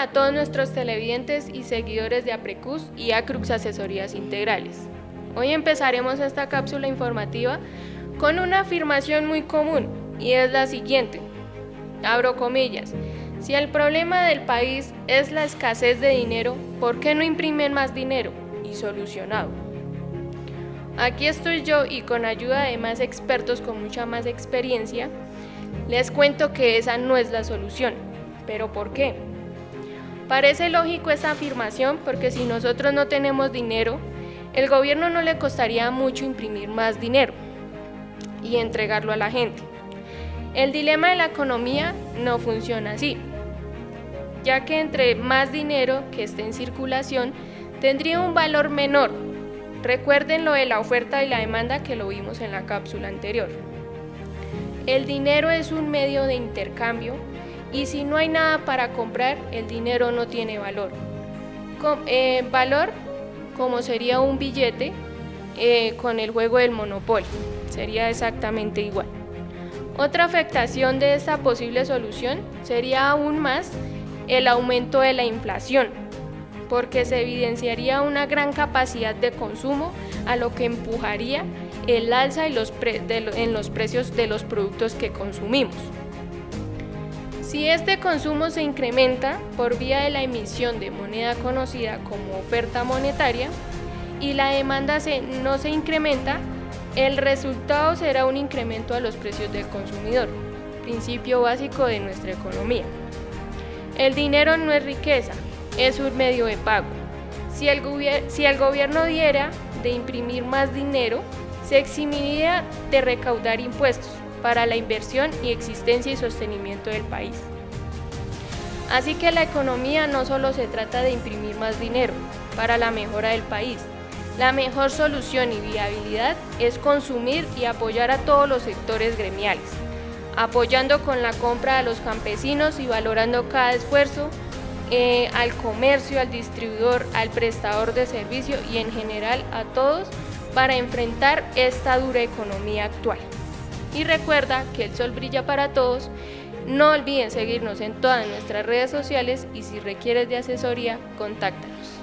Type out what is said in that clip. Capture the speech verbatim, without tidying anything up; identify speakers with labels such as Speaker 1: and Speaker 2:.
Speaker 1: a todos nuestros televidentes y seguidores de APRECUS y ACRUX Asesorías Integrales. Hoy empezaremos esta cápsula informativa con una afirmación muy común y es la siguiente, abro comillas, si el problema del país es la escasez de dinero, ¿por qué no imprimen más dinero? Y solucionado. Aquí estoy yo y con ayuda de más expertos con mucha más experiencia, les cuento que esa no es la solución. ¿Pero por qué? Parece lógico esta afirmación porque si nosotros no tenemos dinero, el gobierno no le costaría mucho imprimir más dinero y entregarlo a la gente. El dilema de la economía no funciona así, ya que entre más dinero que esté en circulación tendría un valor menor. Recuerden lo de la oferta y la demanda que lo vimos en la cápsula anterior. El dinero es un medio de intercambio y si no hay nada para comprar, el dinero no tiene valor. Com eh, valor como sería un billete eh, con el juego del Monopoly, sería exactamente igual. Otra afectación de esta posible solución sería aún más el aumento de la inflación, porque se evidenciaría una gran capacidad de consumo, a lo que empujaría el alza en los, pre de lo en los precios de los productos que consumimos. Si este consumo se incrementa por vía de la emisión de moneda conocida como oferta monetaria y la demanda se, no se incrementa, el resultado será un incremento a los precios del consumidor, principio básico de nuestra economía. El dinero no es riqueza, es un medio de pago. Si el, si el gobierno diera de imprimir más dinero, se eximiría de recaudar impuestos para la inversión y existencia y sostenimiento del país. Así que la economía no solo se trata de imprimir más dinero para la mejora del país. La mejor solución y viabilidad es consumir y apoyar a todos los sectores gremiales, apoyando con la compra a los campesinos y valorando cada esfuerzo, eh, al comercio, al distribuidor, al prestador de servicio y en general a todos para enfrentar esta dura economía actual. Y recuerda que el sol brilla para todos. No olviden seguirnos en todas nuestras redes sociales y si requieres de asesoría, contáctanos.